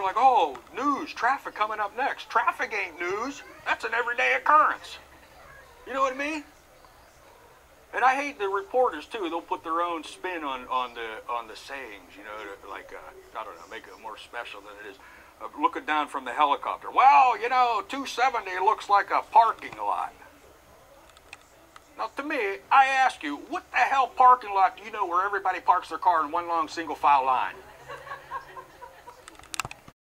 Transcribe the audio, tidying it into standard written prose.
like, oh, news, traffic coming up next. Traffic ain't news. That's an everyday occurrence. You know what I mean? And I hate the reporters too. They'll put their own spin on the sayings, you know, to, like I don't know, make it more special than it is. Looking down from the helicopter. Well, you know, 270 looks like a parking lot. Now, to me, I ask you, what the hell parking lot do you know where everybody parks their car in one long single file line?